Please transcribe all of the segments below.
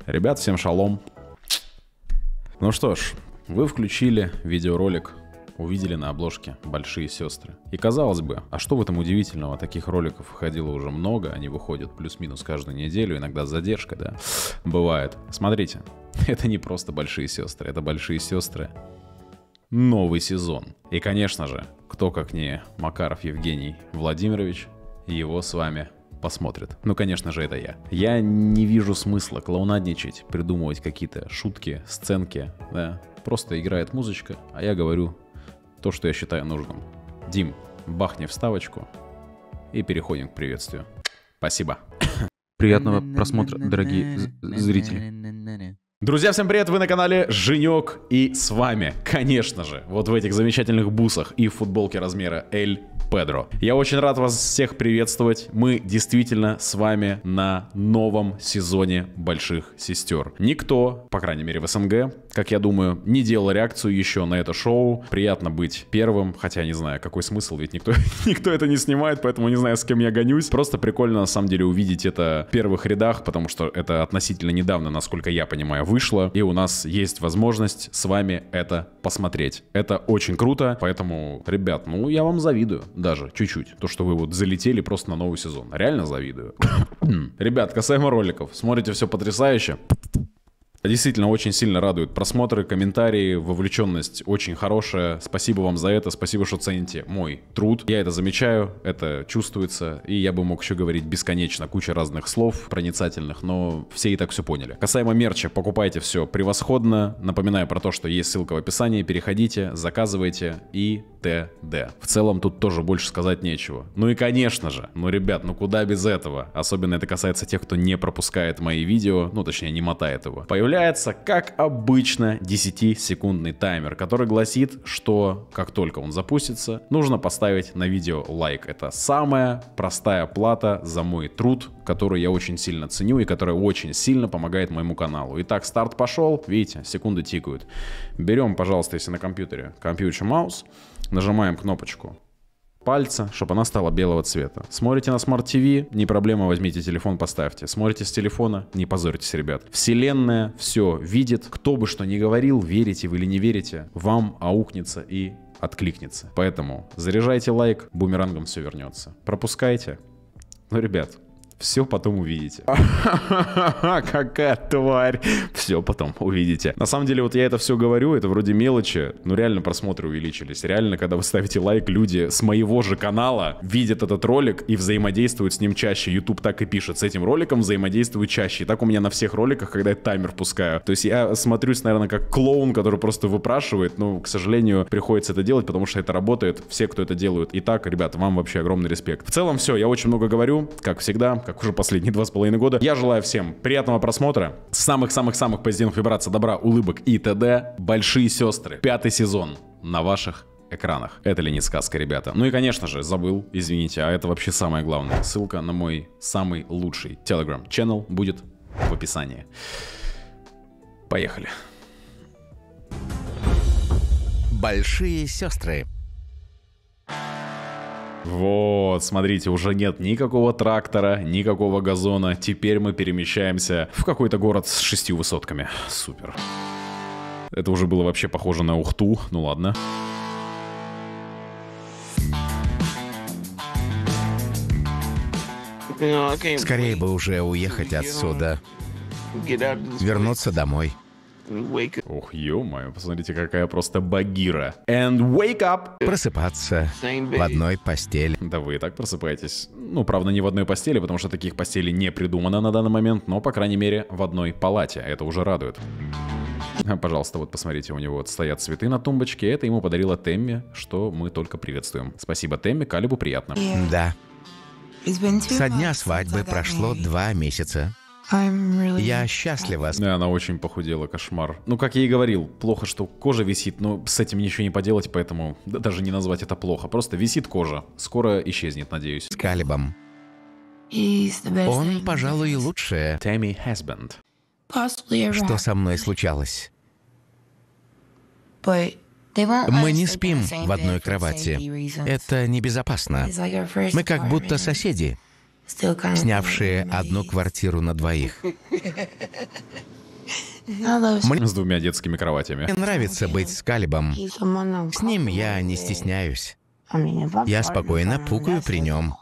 Ребят, всем шалом. Ну что ж, вы включили видеоролик, увидели на обложке «Большие сестры». И казалось бы, а что в этом удивительного? Таких роликов выходило уже много, они выходят плюс-минус каждую неделю, иногда с задержкой, да, бывает. Смотрите, это не просто «Большие сестры», это «Большие сестры» новый сезон. И, конечно же, кто как не Макаров Евгений Владимирович, его с вами посмотрит. Ну, конечно же, это я. Я не вижу смысла клоунадничать, придумывать какие-то шутки, сценки, да. Просто играет музычка, а я говорю то, что я считаю нужным. Дим, бахни вставочку и переходим к приветствию. Спасибо. Приятного просмотра, дорогие зрители. Друзья, всем привет! Вы на канале Женек, и с вами, конечно же, вот в этих замечательных бусах и в футболке размера L Педро. Я очень рад вас всех приветствовать. Мы действительно с вами на новом сезоне «Больших сестер». Никто, по крайней мере в СНГ, как я думаю, не делал реакцию еще на это шоу. Приятно быть первым, хотя не знаю, какой смысл, ведь никто это не снимает, поэтому не знаю, с кем я гонюсь. Просто прикольно, на самом деле, увидеть это в первых рядах, потому что это относительно недавно, насколько я понимаю, вышло, и у нас есть возможность с вами это посмотреть. Это очень круто, поэтому, ребят, ну, я вам завидую. Даже чуть-чуть. То, что вы вот залетели просто на новый сезон. Реально завидую. Ребят, касаемо роликов. Смотрите, все потрясающе. Действительно, очень сильно радуют просмотры, комментарии, вовлеченность очень хорошая. Спасибо вам за это, спасибо, что цените мой труд. Я это замечаю, это чувствуется, и я бы мог еще говорить бесконечно, куча разных слов проницательных, но все и так все поняли. Касаемо мерча, покупайте все превосходно. Напоминаю про то, что есть ссылка в описании, переходите, заказывайте и т.д. В целом тут тоже больше сказать нечего. Ну и конечно же, ну ребят, ну куда без этого? Особенно это касается тех, кто не пропускает мои видео, ну точнее не мотает его. Появляется, как обычно, 10-секундный таймер, который гласит, что как только он запустится, нужно поставить на видео лайк. Это самая простая плата за мой труд, который я очень сильно ценю и которая очень сильно помогает моему каналу. Итак, старт пошел, видите, секунды тикают. Берем, пожалуйста, если на компьютере, компьютер маус, нажимаем кнопочку пальца, чтобы она стала белого цвета. Смотрите на Smart TV, не проблема, возьмите телефон, поставьте. Смотрите с телефона, не позорьтесь, ребят. Вселенная все видит. Кто бы что ни говорил, верите вы или не верите, вам аукнется и откликнется. Поэтому заряжайте лайк, бумерангом все вернется. Пропускайте. Ну, ребят, все потом увидите. Какая тварь. Все потом увидите. На самом деле, вот я это все говорю, это вроде мелочи, но реально просмотры увеличились. Реально, когда вы ставите лайк, люди с моего же канала видят этот ролик и взаимодействуют с ним чаще. YouTube так и пишет, с этим роликом взаимодействуют чаще. И так у меня на всех роликах, когда я таймер пускаю. То есть я смотрюсь, наверное, как клоун, который просто выпрашивает, но, к сожалению, приходится это делать, потому что это работает. Все, кто это делают. Итак, ребята, вам вообще огромный респект. В целом все, я очень много говорю, как всегда, как уже последние 2,5 года. Я желаю всем приятного просмотра, самых-самых-самых позитивных вибраций, добра, улыбок и т.д. «Большие сестры», 5-й сезон на ваших экранах. Это ли не сказка, ребята? Ну и, конечно же, забыл, извините, а это вообще самое главное. Ссылка на мой самый лучший Telegram-канал будет в описании. Поехали. Большие сестры. Вот, смотрите, уже нет никакого трактора, никакого газона. Теперь мы перемещаемся в какой-то город с 6 высотками. Супер. Это уже было вообще похоже на Ухту. Ну ладно. Скорее бы уже уехать отсюда. Вернуться домой. Ох, ё-моё, посмотрите, какая просто багира. And wake up! Просыпаться в одной постели. Да вы и так просыпаетесь. Ну, правда, не в одной постели, потому что таких постелей не придумано на данный момент, но, по крайней мере, в одной палате. Это уже радует. Пожалуйста, вот посмотрите, у него вот стоят цветы на тумбочке. Это ему подарила Темми, что мы только приветствуем. Спасибо, Темми, Калибу приятно. Да. Со дня свадьбы прошло 2 месяца. Я счастлива. Да, она очень похудела, кошмар. Ну, как я и говорил, плохо, что кожа висит, но с этим ничего не поделать, поэтому даже не назвать это плохо. Просто висит кожа. Скоро исчезнет, надеюсь. С Калибом. Он, пожалуй, лучшее. Tammy Husband. Что со мной случалось? Мы не спим в одной кровати. Это небезопасно. Мы как будто соседи, снявшие одну квартиру на 2. Мне С двумя детскими кроватями. нравится быть с Калибом. С ним я не стесняюсь. Я спокойно пукаю при нем.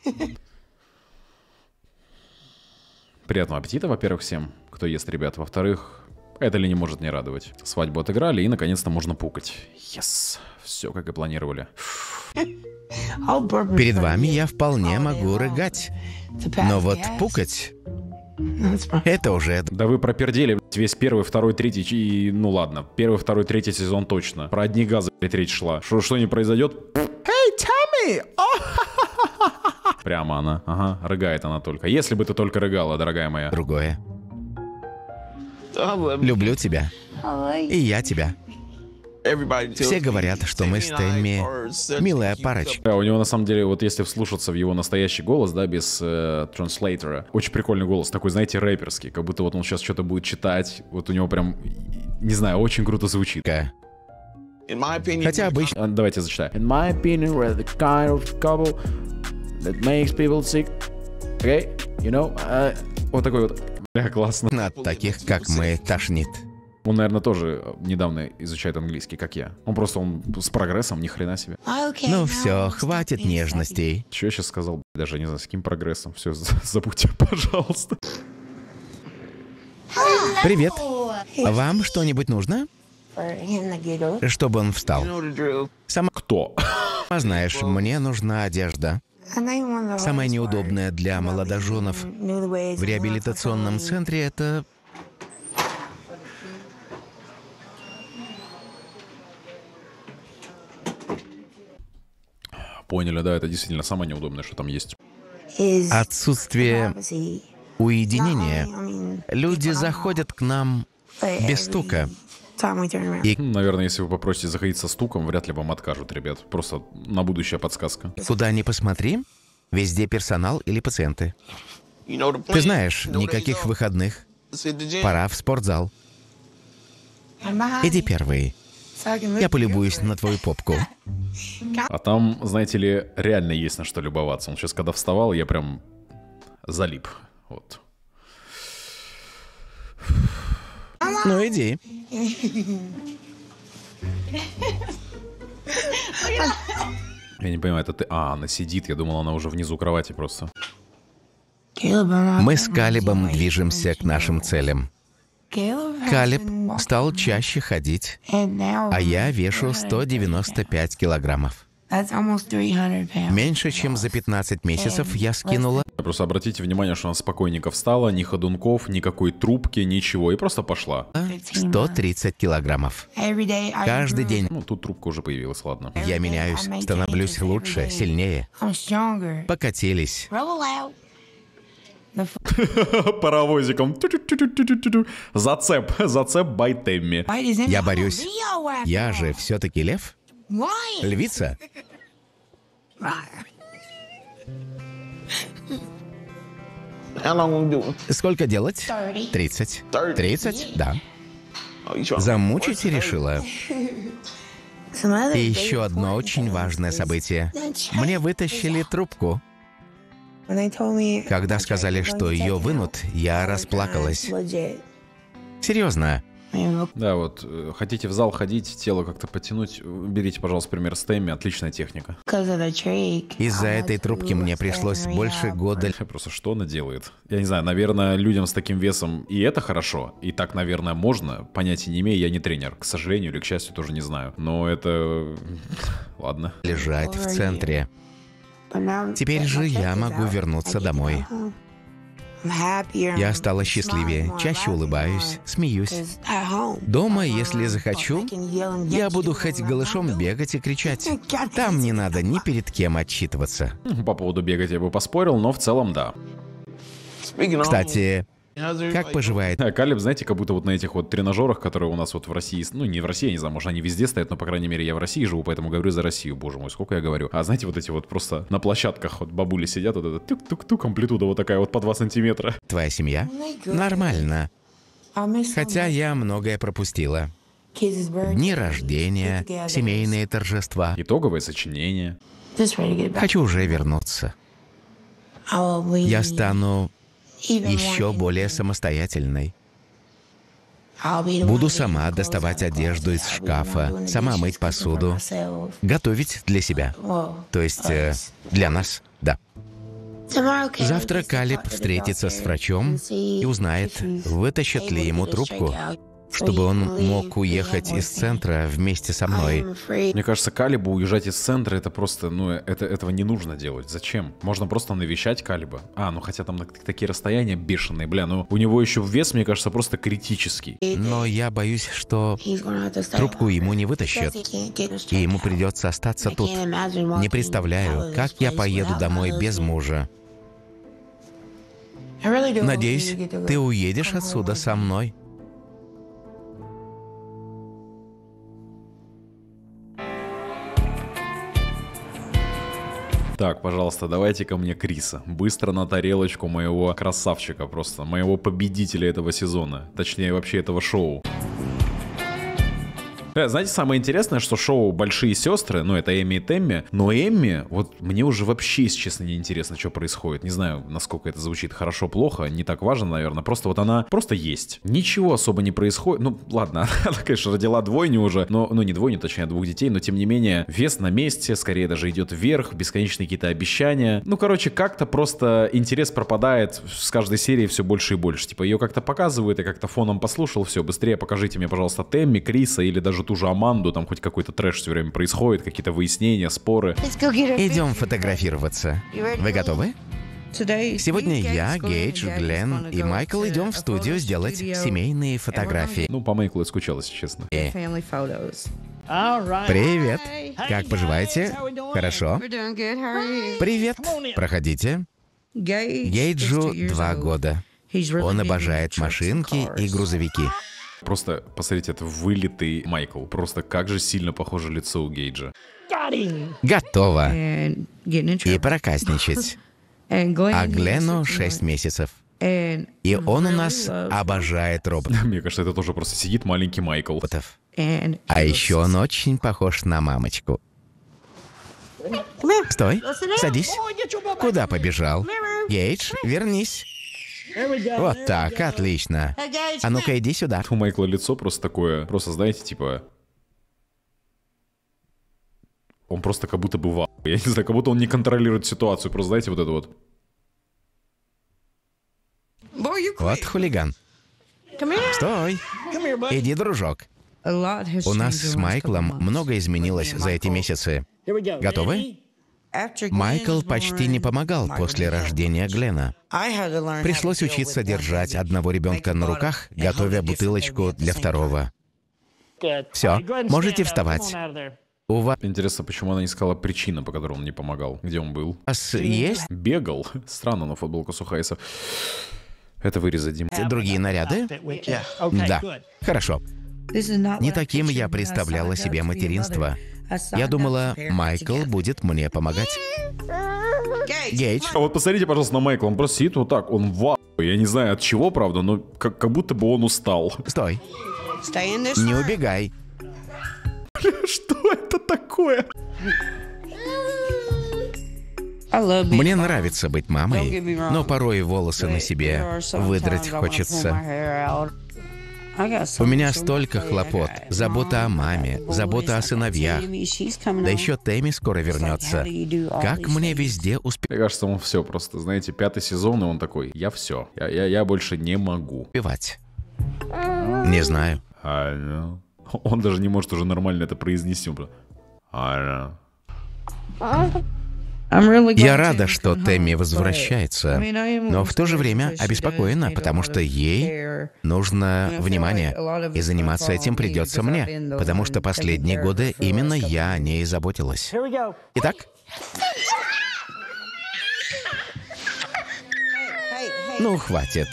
Приятного аппетита, во-первых, всем, кто ест, ребят. Во-вторых, это ли не может не радовать. Свадьбу отыграли, и наконец-то можно пукать. Yes. Все, как и планировали. Перед вами я вполне могу рыгать. Но вот пукать — это уже... Да вы пропердели весь первый, второй, третий, и ну ладно, первый, второй, третий сезон точно. Про одни газы речь шла. Что не произойдет? Hey, Tammy! Прямо она. Ага, рыгает она только. Если бы ты только рыгала, дорогая моя. Другое. Люблю тебя. И я тебя. Все говорят, что мы с Тэмми милая парочка. Да, у него на самом деле, вот если вслушаться в его настоящий голос, да, без транслейтера, очень прикольный голос, такой, знаете, рэперский, как будто вот он сейчас что-то будет читать, вот у него прям, не знаю, очень круто звучит. Хотя обычно... Давайте зачитаю. In my opinion, we're the kind of couple that makes people sick. Okay? You know? Вот такой вот. Бля, классно. от таких, как мы, тошнит. Он, наверное, тоже недавно изучает английский, как я. Он с прогрессом, ни хрена себе. Ну все, хватит нежностей. Что я сейчас сказал? Даже не знаю, с каким прогрессом. Все, забудьте, пожалуйста. Привет. Вам что-нибудь нужно? Чтобы он встал. Сама Кто? знаешь, мне нужна одежда. Самое неудобное для молодоженов в реабилитационном центре — это... Поняли, да, это действительно самое неудобное, что там есть. Отсутствие уединения. Люди заходят к нам без стука. И Наверное, если вы попросите заходить со стуком, вряд ли вам откажут, ребят. Просто на будущее подсказка. куда ни посмотри, везде персонал или пациенты. Ты знаешь, никаких выходных. Пора в спортзал. Иди первый. Я полюбуюсь на твою попку. А там, знаете ли, реально есть на что любоваться. Он сейчас, когда вставал, я прям залип. Вот. Ну иди. Я не понимаю, это ты... она сидит, я думал, она уже внизу кровати просто. Мы с Калибом движемся к нашим целям. Калиб стал чаще ходить, а я вешу 195 килограммов. Меньше чем за 15 месяцев я скинула Просто обратите внимание, что она спокойненько встала, ни ходунков, никакой трубки, ничего, и просто пошла. 130 килограммов. Каждый день Ну, тут трубка уже появилась, ладно. я меняюсь, становлюсь лучше, сильнее. Покатились. Паровозиком. Зацеп бай Тэмми. Я борюсь. Я же все-таки лев. Львица. Сколько делать? 30. 30? Да. Замучить решила. И еще одно очень важное событие. Мне вытащили трубку. Когда сказали, что ее вынут, я расплакалась. Серьезно. Да, вот, хотите в зал ходить, тело как-то потянуть, берите, пожалуйста, пример с Тэмми, отличная техника. Из-за этой трубки мне пришлось больше года... Просто что она делает? Я не знаю, наверное, людям с таким весом и это хорошо, и так, наверное, можно. Понятия не имею, я не тренер. К сожалению или к счастью, тоже не знаю. Но это... Ладно. Лежать в центре. Теперь же я могу вернуться домой. Я стала счастливее, чаще улыбаюсь, смеюсь. Дома, если захочу, я буду хоть голышом бегать и кричать. Там не надо ни перед кем отчитываться. По поводу бегать я бы поспорил, но в целом да. Кстати, как поживает? Калиб, знаете, как будто вот на этих вот тренажерах, которые у нас вот в России, ну не в России, я не знаю, может они везде стоят, но по крайней мере я в России живу, поэтому говорю за Россию, боже мой, сколько я говорю. А знаете, вот эти вот просто на площадках вот бабули сидят, вот это тук-тук-тук, амплитуда вот такая вот по 2 сантиметра. Твоя семья? Нормально. Хотя я многое пропустила. Дни рождения, семейные торжества. Итоговое сочинение. Хочу уже вернуться. Я стану еще более самостоятельной. Буду сама доставать одежду из шкафа, сама мыть посуду, готовить для себя. То есть для нас, да. Завтра Калеб встретится с врачом и узнает, вытащат ли ему трубку, чтобы он мог уехать из центра вместе со мной. Мне кажется, Калебу уезжать из центра, это просто, этого не нужно делать. Зачем? Можно просто навещать Калеба. Хотя там такие расстояния бешеные, у него еще вес, мне кажется, просто критический. Но я боюсь, что трубку ему не вытащат, и ему придется остаться тут. Не представляю, как я поеду домой без мужа. Надеюсь, ты уедешь отсюда со мной. Так, пожалуйста, давайте ко мне Криса. Быстро на тарелочку моего красавчика просто, моего победителя этого сезона. Точнее, вообще этого шоу. Знаете, самое интересное, что шоу «Большие сестры», это Эми и Тэмми, но Эми, мне уже вообще, если честно, не интересно, что происходит. Не знаю, насколько это звучит хорошо-плохо, не так важно, наверное. Просто она просто есть. Ничего особо не происходит. Ладно, она, конечно, родила двойню уже, но, не двойню, точнее, 2 детей, но тем не менее, вес на месте, скорее даже идет вверх, бесконечные какие-то обещания. Как-то просто интерес пропадает с каждой серии все больше и больше. Типа, ее как-то показывают, я как-то фоном послушал, все, быстрее покажите мне, пожалуйста, Тэмми, Криса или даже ту же Аманду, там хоть какой-то трэш все время происходит, какие-то выяснения, споры. Идем фотографироваться. Вы готовы? Сегодня я, Гейдж, Глен и Майкл идем в студию сделать семейные фотографии. По Майклу я скучал, если честно. Привет! Как поживаете? Хорошо? Привет! Проходите. Гейджу 2 года. Он обожает машинки и грузовики. Просто, посмотрите, это вылитый Майкл. Просто как же сильно похоже лицо у Гейджа. Готово. И проказничать. А Глену 6 месяцев. И он у нас обожает роботов. Мне кажется, это тоже просто сидит маленький Майкл. А еще он очень похож на мамочку. Стой, садись. Куда побежал? Гейдж, вернись. Вот так, отлично. А ну-ка, иди сюда. У Майкла лицо просто такое, знаете, типа... Он просто как будто бы в... Я не знаю, как будто он не контролирует ситуацию. Просто, знаете, вот это вот. Вот хулиган. Стой. Иди, дружок. У нас с Майклом много изменилось за эти месяцы. Готовы? Майкл почти не помогал после рождения Глена. Пришлось учиться держать одного ребенка на руках, готовя бутылочку для второго. Все, можете вставать. У вас... Интересно, почему она не сказала причину, по которой он не помогал? Где он был? У вас есть? Бегал. Странно, но футболка Сухайса. Это вырезать, Дим. Другие наряды? Да. Хорошо. Не таким я представляла себе материнство. Я думала, Майкл будет мне помогать. Гейдж. А вот посмотрите, пожалуйста, на Майкла. Он просто сидит вот так. Он в... Я не знаю от чего, правда, но как будто бы он устал. Стой. Не убегай. Что это такое? Мне нравится быть мамой, но порой волосы на себе выдрать хочется. У меня столько хлопот. Забота о маме, забота о сыновьях. Да еще Тэмми скоро вернется. Как мне везде успевать? Мне кажется, он все просто, знаете, 5-й сезон, и он такой, я все. Я больше не могу. Не знаю. Он даже не может уже нормально это произнести. Я рада, что Тэмми возвращается, но в то же время обеспокоена, потому что ей нужно внимание, и заниматься этим придется мне, потому что последние годы именно я о ней заботилась. Итак? Ну, хватит.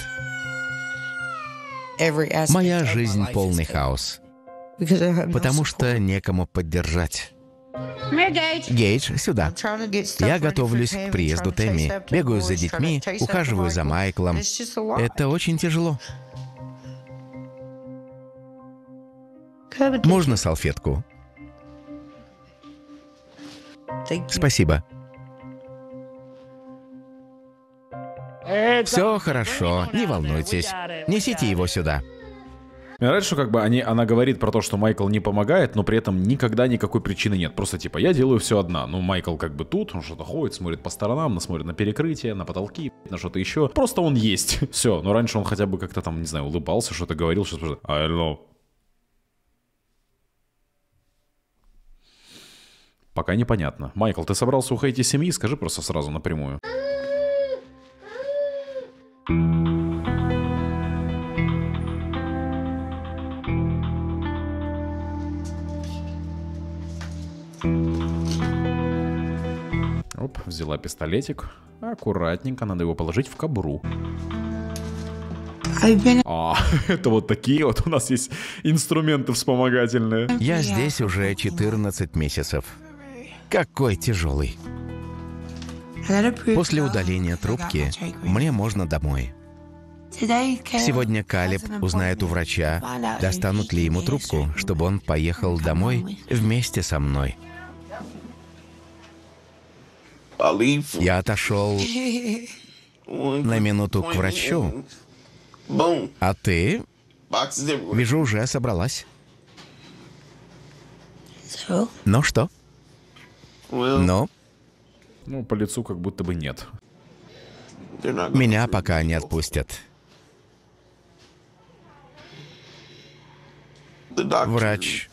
Моя жизнь полный хаос, потому что некому поддержать. Гейдж, сюда. Я готовлюсь к приезду Тэмми. Бегаю за детьми, ухаживаю за Майклом. Это очень тяжело. Можно салфетку? Спасибо. Все хорошо, не волнуйтесь. Несите его сюда. Мне нравится, что как бы она говорит про то, что Майкл не помогает, но при этом никогда никакой причины нет. Просто типа, я делаю все одна. Ну, Майкл как бы тут, он что-то ходит, смотрит по сторонам, смотрит на перекрытие, на потолки, на что-то еще. Просто он есть. Все. Но раньше он хотя бы как-то там, не знаю, улыбался, что-то говорил, что-то... I don't know. Пока непонятно. Майкл, ты собрался уходить из семьи? Скажи просто сразу напрямую. Оп, взяла пистолетик. Аккуратненько, надо его положить в кобуру. Это вот такие вот у нас есть инструменты вспомогательные. Я здесь уже 14 месяцев. Какой тяжелый. После удаления трубки мне можно домой. Сегодня Калеб узнает у врача, достанут ли ему трубку, чтобы он поехал домой вместе со мной. Я отошел на минуту к врачу, а ты, вижу, уже собралась. Ну что? Ну? Ну, по лицу как будто бы нет. Меня пока не отпустят. Врач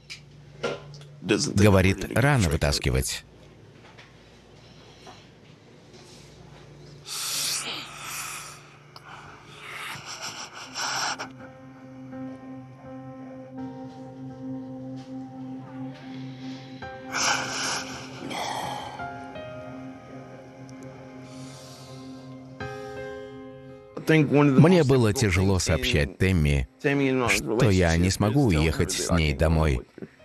говорит, рано вытаскивать. Мне было тяжело сообщать Тэмми, что я не смогу уехать с ней домой.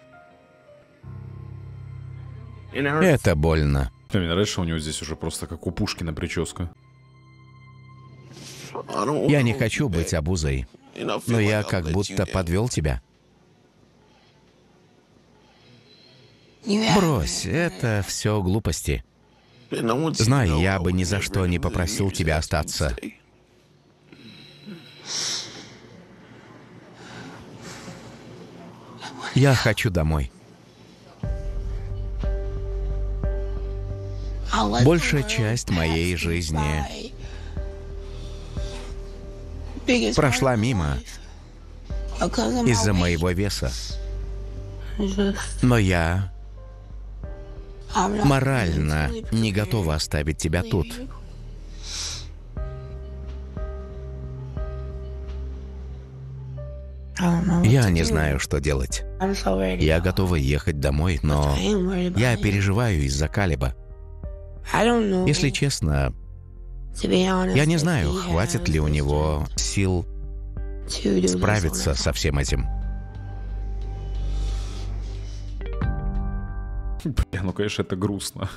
Это больно. Мне нравится, что у него здесь уже просто как у Пушкина прическа. Я не хочу быть обузой, но я как будто подвел тебя. Брось, это все глупости. Знай, я бы ни за что не попросил тебя остаться. Я хочу домой. Большая часть моей жизни прошла мимо из-за моего веса. Но я морально не готова оставить тебя тут. Я не знаю, что делать. Я готова ехать домой, но я переживаю из-за Калеба. Если честно, я не знаю, хватит ли у него сил справиться со всем этим. Бля, ну, конечно, это грустно.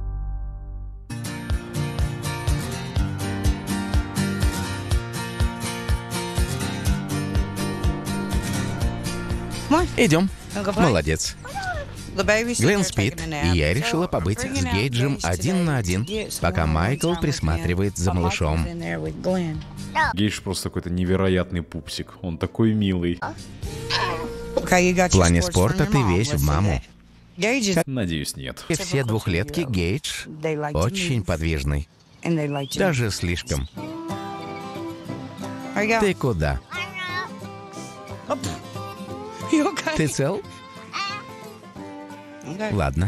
Идем. Молодец. Глен спит, и я решила побыть с Гейджем 1 на 1, пока Майкл присматривает за малышом. Гейдж просто какой-то невероятный пупсик. Он такой милый. В плане спорта ты весь в маму. Надеюсь, нет. Все двухлетки Гейдж очень подвижный. Даже слишком. Ты куда? Ты цел? Ладно.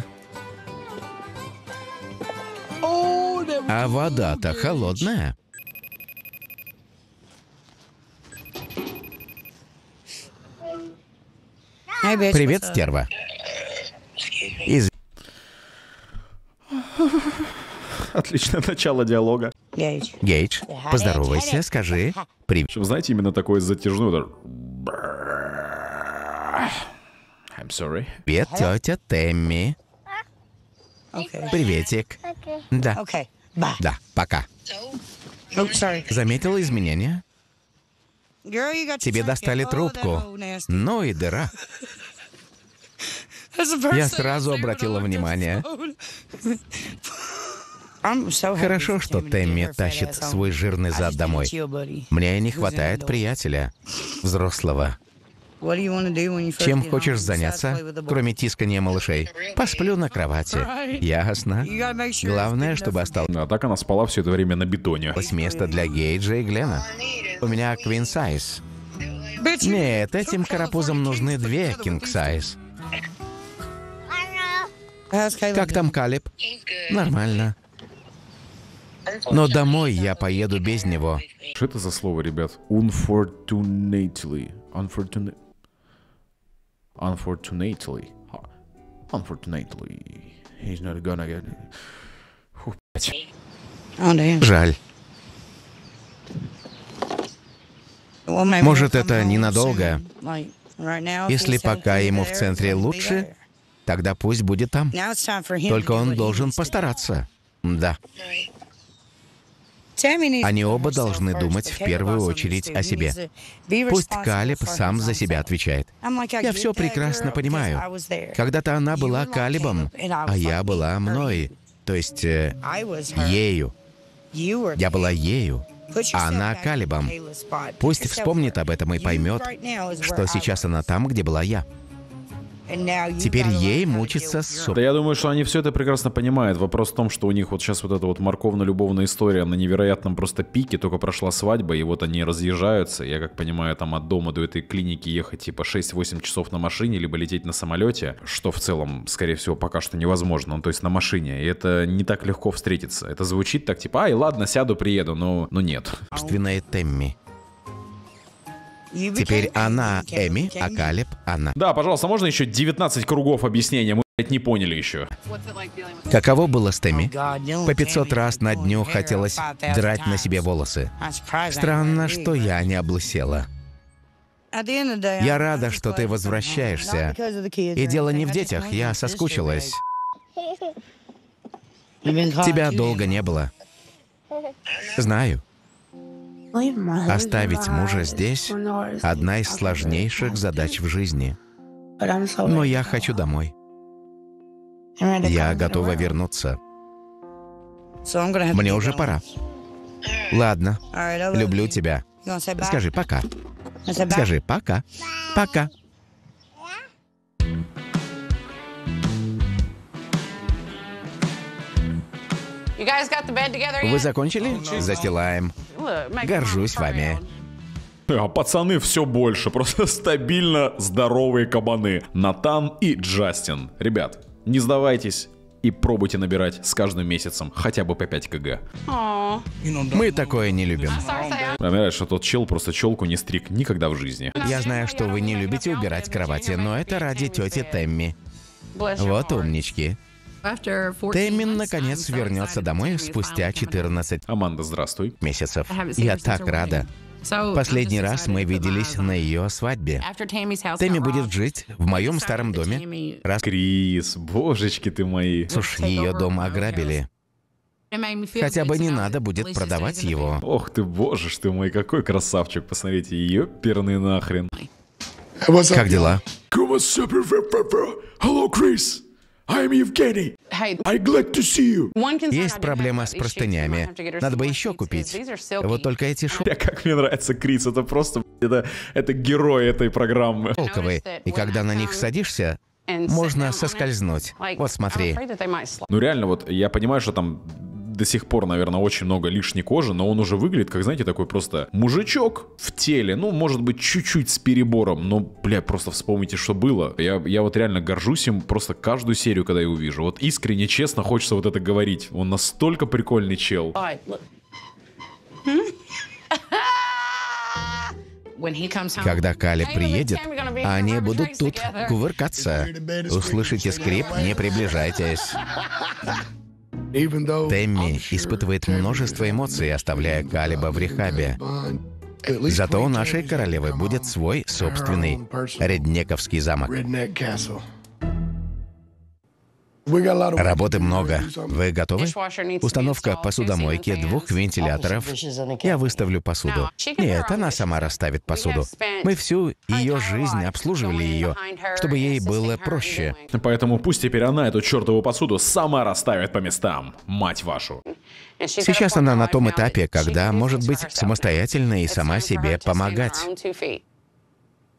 А вода-то холодная. Привет, стерва. Отличное начало диалога. Гейдж, поздоровайся, скажи привет. Чтобы, знаете, именно такое затяжное. I'm sorry. Привет, тетя Тэмми. Приветик. Да. Да, пока. Заметила изменения? Тебе достали трубку. Ну и дыра. Я сразу обратила внимание. Хорошо, что Тэмми тащит свой жирный зад домой. Мне не хватает приятеля, взрослого. Чем хочешь заняться, кроме тискания малышей? Посплю на кровати. Ясно. Главное, чтобы осталось А так она спала все это время на бетоне. место для Гейджа и Глена. У меня queen size. Нет, этим карапузам нужны две king size. Как там Калеб? Нормально. Но домой я поеду без него. Что это за слово, ребят? Unfortunately. Unfortunately. He's not gonna get... Фух, блядь. Жаль. Может, это ненадолго. Если пока ему в центре лучше, тогда пусть будет там. Только он должен постараться. Да. Они оба должны думать в первую очередь о себе. Пусть Калеб сам за себя отвечает. Я все прекрасно понимаю. Когда-то она была Калебом, а я была мной. То есть ею. Я была ею, а она Калебом. Пусть вспомнит об этом и поймет, что сейчас она там, где была я. Теперь ей мучиться с... Да я думаю, что они все это прекрасно понимают. Вопрос в том, что у них вот сейчас вот эта вот морковно-любовная история на невероятном просто пике, только прошла свадьба, и вот они разъезжаются. Я как понимаю, там от дома до этой клиники ехать типа 6-8 часов на машине, либо лететь на самолете, что в целом, скорее всего, пока что невозможно. Ну, то есть на машине. И это не так легко встретиться. Это звучит так типа, ай, ладно, сяду, приеду, но нет. Собственная Тэмми. Теперь она Эми, а Калеб она. Да, пожалуйста, можно еще 19 кругов объяснения? Мы, блядь, не поняли еще. Каково было с Тэмми? По 500 раз на дню хотелось драть на себе волосы. Странно, что я не облысела. Я рада, что ты возвращаешься. И дело не в детях, я соскучилась. Тебя долго не было. Знаю. Оставить мужа здесь – одна из сложнейших задач в жизни. Но я хочу домой. Я готова вернуться. Мне уже пора. Ладно. Люблю тебя. Скажи пока. Скажи пока. Пока. Вы закончили? Застилаем. Горжусь вами. А пацаны все больше, просто стабильно здоровые кабаны. Натан и Джастин. Ребят, не сдавайтесь и пробуйте набирать с каждым месяцем хотя бы по 5 кг. Мы такое не любим. Мне нравится, что тот чел просто челку не стриг никогда в жизни. Я знаю, что вы не любите убирать кровати, но это ради тети Тэмми. Вот умнички. Тэмми наконец вернется домой спустя 14 Аманда, здравствуй. месяцев. Я так рада. Последний раз мы виделись на ее свадьбе. Тэмми будет жить в моем старом доме. Крис, божечки ты мои. Уж ее дом ограбили. Хотя бы не надо будет продавать его. Ох ты, боже ж ты мой, какой красавчик. Посмотрите, ёперный нахрен. Как дела? Hello, Chris. I'm Evgeny. I'd like to see you. Есть проблема с простынями. Надо бы еще купить. Вот только эти Как мне нравится Крис, это просто, это герой этой программы. шелковые. И когда на них садишься, можно соскользнуть. Вот смотри. Ну реально, вот я понимаю, что там до сих пор, наверное, очень много лишней кожи, но он уже выглядит, как, знаете, такой просто мужичок в теле. Ну, может быть, чуть-чуть с перебором, но, бля, просто вспомните, что было. Я вот реально горжусь им просто каждую серию, когда я увижу. Вот искренне, честно, хочется вот это говорить. Он настолько прикольный чел. Когда Калеб приедет, они будут тут кувыркаться. Услышите скрип, не приближайтесь. Тэмми испытывает множество эмоций, оставляя Калеба в рехабе. Зато у нашей королевы будет свой собственный реднековский замок. Работы много. Вы готовы? Установка посудомойки, 2 вентиляторов. Я выставлю посуду. Нет, она сама расставит посуду. Мы всю ее жизнь обслуживали ее, чтобы ей было проще. Поэтому пусть теперь она эту чертову посуду сама расставит по местам, мать вашу. Сейчас она на том этапе, когда может быть самостоятельной и сама себе помогать.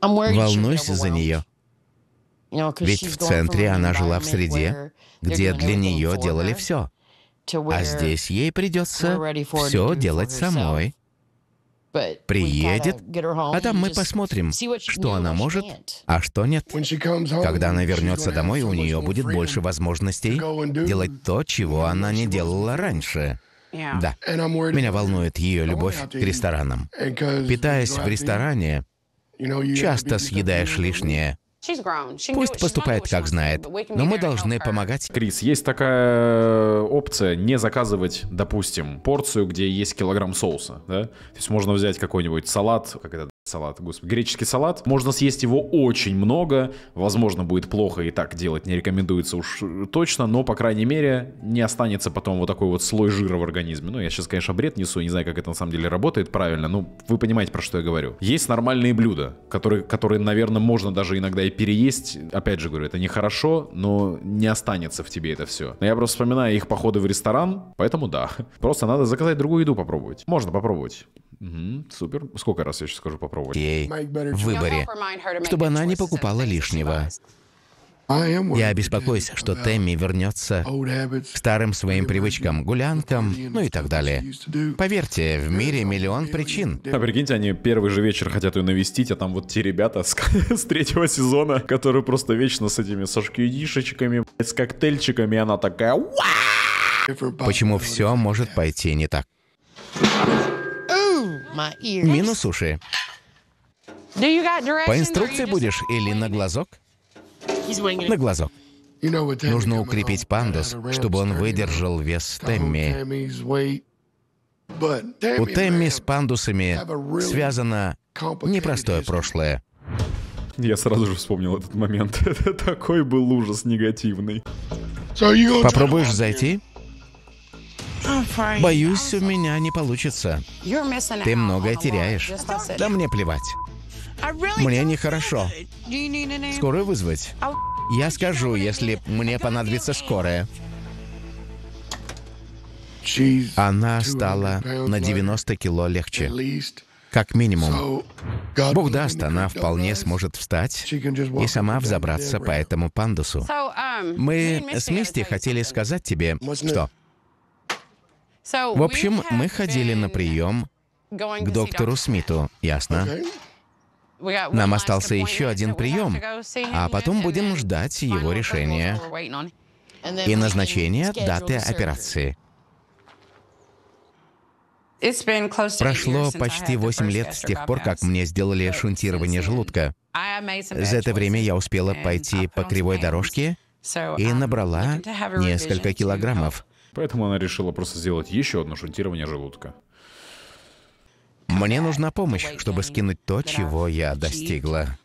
Волнуюсь за нее. Ведь в центре она жила в среде, где для нее делали все. А здесь ей придется все делать самой. Приедет, а там мы посмотрим, что она может, а что нет. Когда она вернется домой, у нее будет больше возможностей делать то, чего она не делала раньше. Да, меня волнует ее любовь к ресторанам. Питаясь в ресторане, часто съедаешь лишнее. Пусть поступает, как знает, но мы должны помогать. Крис, есть такая опция не заказывать, допустим, порцию, где есть килограмм соуса, да? То есть можно взять какой-нибудь салат, как это салат, господи, греческий салат. Можно съесть его очень много, возможно, будет плохо, и так делать не рекомендуется уж точно, но, по крайней мере, не останется потом вот такой вот слой жира в организме. Ну, я сейчас, конечно, бред несу, не знаю, как это на самом деле работает правильно, но вы понимаете, про что я говорю. Есть нормальные блюда, которые, наверное, можно даже иногда и переесть. Опять же говорю, это нехорошо, но не останется в тебе это все. Но я просто вспоминаю их походы в ресторан, поэтому да. Просто надо заказать другую еду попробовать. Можно попробовать. Угу, супер. Сколько раз я сейчас скажу попробовать? Ей в выборе, чтобы она не покупала лишнего. Я беспокоюсь, что Тэмми вернется к старым своим привычкам, гулянкам, ну и так далее. Поверьте, в мире миллион причин. А прикиньте, они первый же вечер хотят ее навестить, а там вот те ребята с 3-го сезона, которые просто вечно с этими сашкюдишечками, с коктейльчиками, и она такая... Почему все может пойти не так? Минус уши. По инструкции будешь или на глазок? На глазок. Нужно укрепить пандус, чтобы он выдержал вес Тэмми. У Тэмми с пандусами связано непростое прошлое. Я сразу же вспомнил этот момент. Это такой был ужас негативный. Попробуешь зайти? Боюсь, у меня не получится. Ты многое теряешь. Да мне плевать. Мне нехорошо. Скорую вызвать? Я скажу, если мне понадобится скорая. Она стала на 90 кило легче. Как минимум. Бог даст, она вполне сможет встать и сама взобраться по этому пандусу. Мы с Мисти хотели сказать тебе, что... В общем, мы ходили на прием к доктору Смиту, ясно? Нам остался еще один прием, а потом будем ждать его решения и назначения даты операции. Прошло почти 8 лет с тех пор, как мне сделали шунтирование желудка. За это время я успела пойти по кривой дорожке и набрала несколько килограммов. Поэтому она решила просто сделать еще одно шунтирование желудка. Мне нужна помощь, чтобы скинуть то, чего я достигла.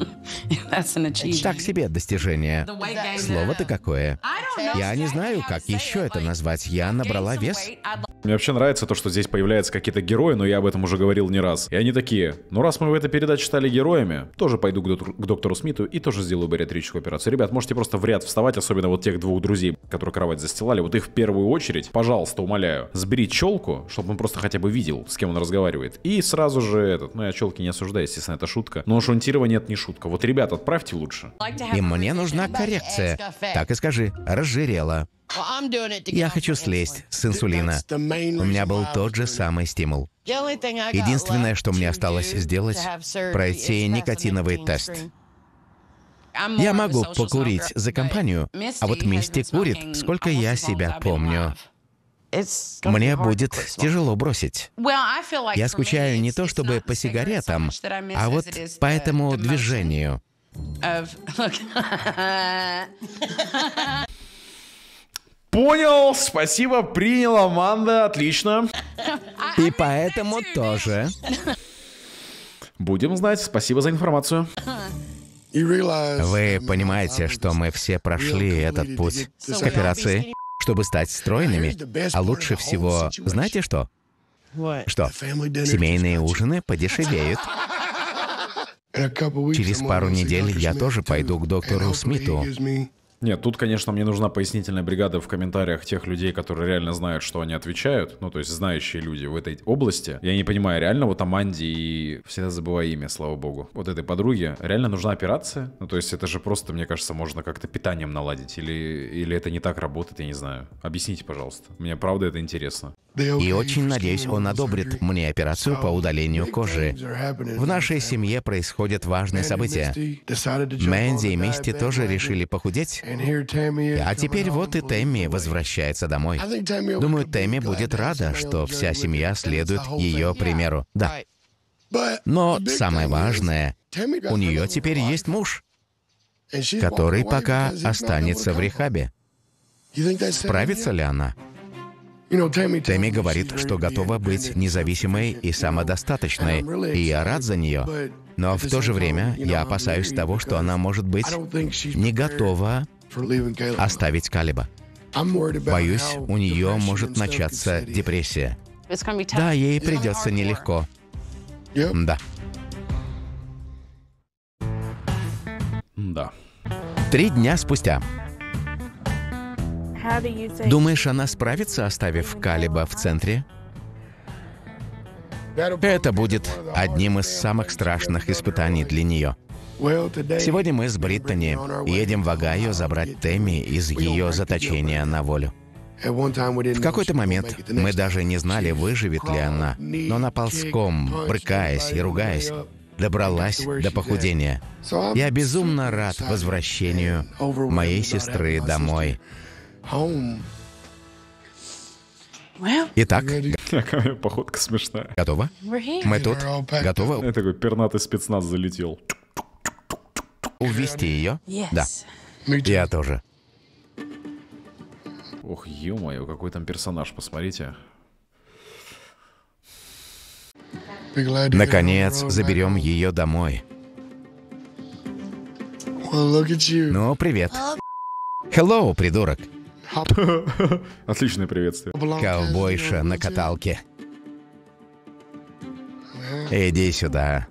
Так себе достижение. Слово-то какое. Я не знаю, как еще это назвать. Я набрала вес. Мне вообще нравится то, что здесь появляются какие-то герои, но я об этом уже говорил не раз. И они такие, ну раз мы в этой передаче стали героями, тоже пойду к доктору Смиту и тоже сделаю бариатрическую операцию. Ребят, можете просто в ряд вставать, особенно вот тех двух друзей, которые кровать застилали. Вот их в первую очередь, пожалуйста, умоляю, сбери челку, чтобы он просто хотя бы видел, с кем он разговаривает. И сразу же ну я челки не осуждаю, естественно, это шутка. Но шунтирование это не шутка. Вот, ребят, отправьте лучше. И мне нужна коррекция. Так и скажи, разжирела. Я хочу слезть с инсулина. У меня был тот же самый стимул. Единственное, что мне осталось сделать, пройти никотиновый тест. Я могу покурить за компанию, а вот Мисти курит, сколько я себя помню. Мне будет тяжело бросить. Я скучаю не то чтобы по сигаретам, а вот по этому движению. Понял, спасибо, принял, Аманда, отлично. И поэтому тоже. Будем знать, спасибо за информацию. Вы понимаете, что мы все прошли этот путь к операции, чтобы стать стройными, а лучше всего, знаете что? Что? Семейные ужины подешевеют. Через пару недель я тоже пойду к доктору Смиту. Нет, тут, конечно, мне нужна пояснительная бригада в комментариях тех людей, которые реально знают, что они отвечают. Ну, то есть знающие люди в этой области. Я не понимаю, реально вот Аманде и... Всегда забываю имя, слава богу. Вот этой подруге реально нужна операция? Ну, то есть это же просто, мне кажется, можно как-то питанием наладить. Или это не так работает, я не знаю. Объясните, пожалуйста. Мне правда это интересно. И очень надеюсь, он одобрит мне операцию по удалению кожи. В нашей семье происходят важные события. Мэнди и Мисти тоже решили похудеть. А теперь вот и Тэмми возвращается домой. Думаю, Тэмми будет рада, что вся семья следует ее примеру. Да. Но самое важное, у нее теперь есть муж, который пока останется в рехабе. Справится ли она? Тэмми говорит, что готова быть независимой и самодостаточной, и я рад за нее. Но в то же время я опасаюсь того, что она может быть не готова оставить Калеба. Боюсь, у нее может начаться депрессия. Да, ей придется нелегко. Да. Да. 3 дня спустя. Думаешь, она справится, оставив Калеба в центре? Это будет одним из самых страшных испытаний для нее. Сегодня мы с Бриттани едем в Огайо забрать Тэмми из ее заточения на волю. В какой-то момент мы даже не знали, выживет ли она, но она ползком, брыкаясь и ругаясь, добралась до похудения. Я безумно рад возвращению моей сестры домой. Итак, Какая походка смешная. готова? Мы тут. Готовы Я такой пернатый спецназ залетел. увезти ее? Да. Я тоже. Ох, ё-моё, какой там персонаж, посмотрите. Наконец, заберем ее домой. Ну, привет. Hello, придурок. Отличное приветствие. Ковбойша на каталке. Иди сюда.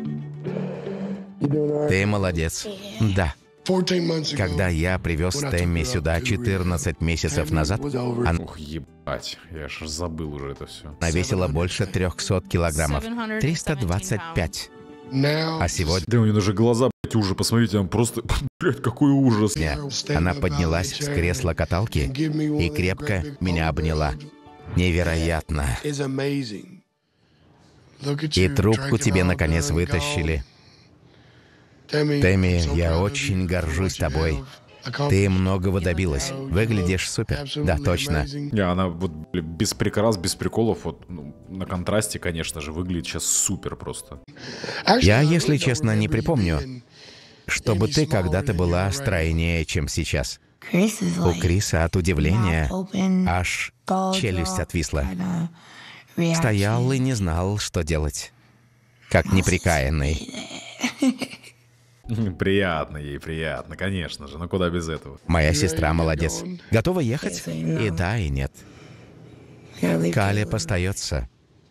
Ты молодец. Да. Когда я привез Тэмми сюда 14 месяцев назад, она Ох, ебать, я ж забыл уже это все. весила больше 300 килограммов. 325. А сегодня Да у нее даже глаза, блядь, уже, посмотрите, там просто, блядь, какой ужас. она поднялась с кресла каталки и крепко меня обняла. Невероятно. И трубку тебе наконец вытащили. Тэмми, я очень горжусь тобой. Ты многого добилась. Выглядишь супер. Да, точно. Не, она вот без прикрас, без приколов, вот ну, на контрасте, конечно же, выглядит сейчас супер просто. Я, если честно, не припомню, чтобы ты когда-то была стройнее, чем сейчас. У Криса от удивления аж челюсть отвисла. Стоял и не знал, что делать. Как неприкаянный. Приятно ей, приятно, конечно же, но куда без этого. Моя сестра молодец. Готова ехать? И да, и нет. Калеб остается.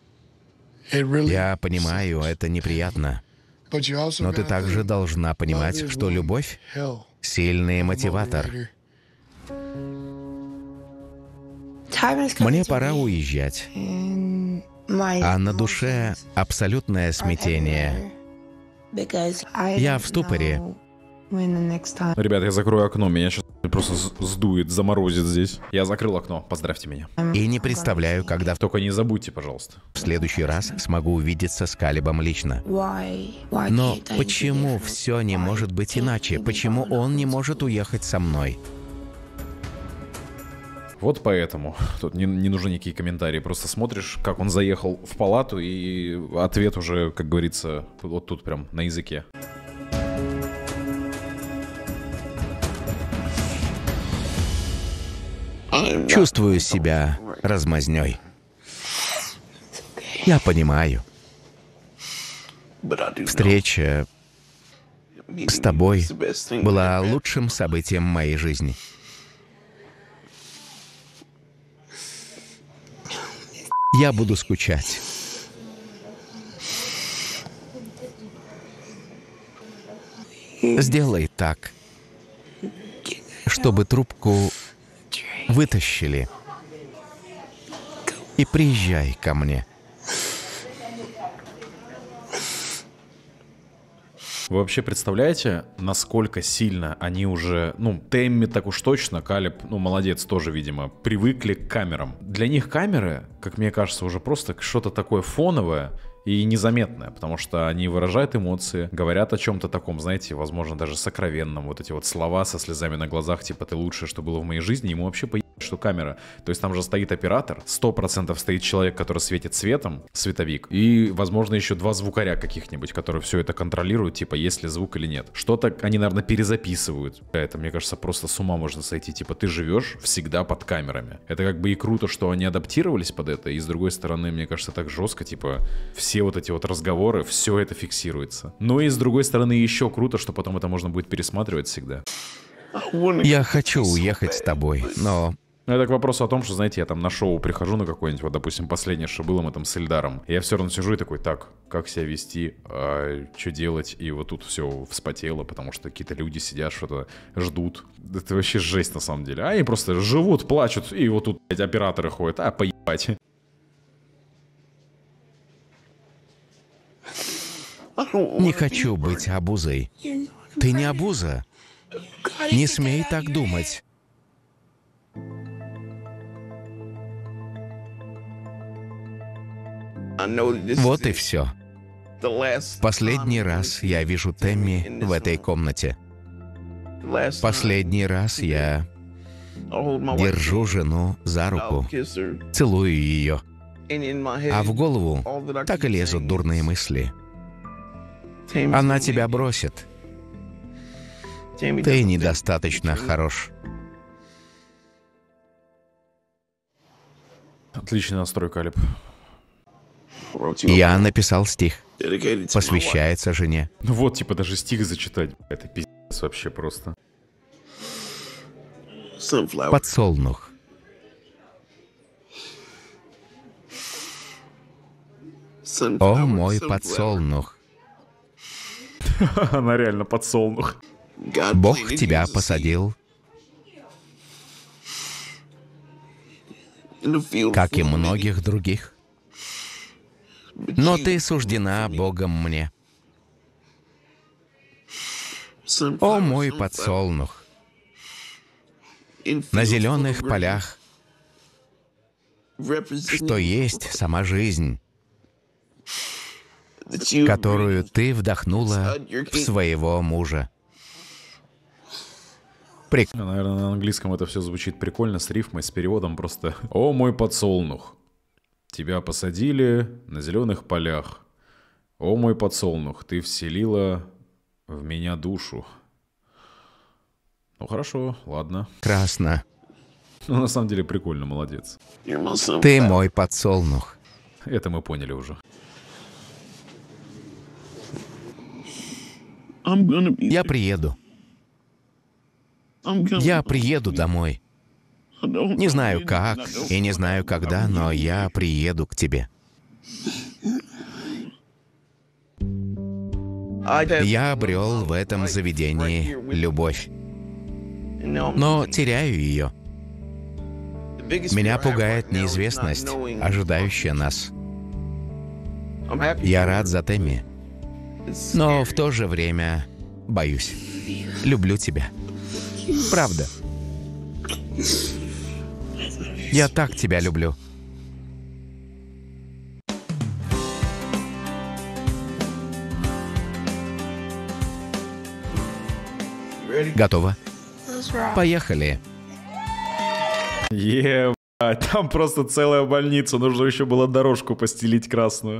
Я понимаю, это неприятно. Но ты также должна понимать, что любовь — сильный мотиватор. Мне пора уезжать. А на душе абсолютное смятение. Я в ступоре. Ребят, я закрою окно, меня сейчас просто сдует, заморозит здесь. Я закрыл окно, поздравьте меня. И не представляю, когда Только не забудьте, пожалуйста. в следующий раз смогу увидеться с Калебом лично. Но почему все не может быть иначе? Почему он не может уехать со мной? Вот поэтому. Тут не нужны никакие комментарии. Просто смотришь, как он заехал в палату, и ответ уже, как говорится, вот тут прям на языке. Чувствую себя размазнёй. Я понимаю. Встреча с тобой была лучшим событием моей жизни. Я буду скучать. Сделай так, чтобы трубку вытащили. И приезжай ко мне. Вы вообще представляете, насколько сильно они уже, Тэмми так уж точно, Калеб, молодец тоже, видимо, привыкли к камерам. Для них камеры, как мне кажется, уже просто что-то такое фоновое и незаметное, потому что они выражают эмоции, говорят о чем-то таком, знаете, возможно, даже сокровенном. Вот эти вот слова со слезами на глазах, типа «ты лучшее, что было в моей жизни», ему вообще что камера. То есть там же стоит оператор, 100% стоит человек, который светит светом, световик, и, возможно, еще 2 звукаря каких-нибудь, которые все это контролируют, типа, есть ли звук или нет. Что-то они, наверное, перезаписывают. Это, мне кажется, просто с ума можно сойти. Типа, ты живешь всегда под камерами. Это как бы и круто, что они адаптировались под это, и, с другой стороны, мне кажется, так жестко, типа, все вот эти вот разговоры, все это фиксируется. Но и, с другой стороны, еще круто, что потом это можно будет пересматривать всегда. Я хочу уехать с тобой, но... Это к вопросу о том, что, знаете, я там на шоу прихожу на какое-нибудь, вот, допустим, последнее, что было, мы там с Эльдаром. И я все равно сижу и такой, так, как себя вести, что делать? И вот тут все вспотело, потому что какие-то люди сидят, что-то ждут. Это вообще жесть на самом деле. А они просто живут, плачут, и вот тут, блядь, операторы ходят, поебать. Не хочу быть обузой. Ты не обуза. Не смей так думать. Вот и все. Последний раз я вижу Тэмми в этой комнате. Последний раз я держу жену за руку, целую ее. А в голову так и лезут дурные мысли. Она тебя бросит. Ты недостаточно хорош. Отличный настрой, Калеб. Я написал стих. Посвящается жене. Ну вот, типа, даже стих зачитать. Это пиздец вообще просто. Подсолнух. О, мой подсолнух. Она реально подсолнух. Бог тебя посадил, как и многих других. Но ты суждена Богом мне. О, мой подсолнух. На зеленых полях, что есть сама жизнь, которую ты вдохнула в своего мужа. Наверное, на английском это все звучит прикольно, с рифмой, с переводом просто. О, мой подсолнух. Тебя посадили на зеленых полях. О, мой подсолнух, ты вселила в меня душу. Ну хорошо, ладно. Красно. Ну, на самом деле прикольно, молодец. Ты мой подсолнух. Это мы поняли уже. Я приеду. Я приеду домой. Не знаю как и не знаю когда, но я приеду к тебе. Я обрел в этом заведении любовь, но теряю ее. Меня пугает неизвестность, ожидающая нас. Я рад за Тэмми, но в то же время боюсь. Люблю тебя. Правда. Я так тебя люблю. Готово. Поехали. Там просто целая больница. Нужно еще было дорожку постелить красную.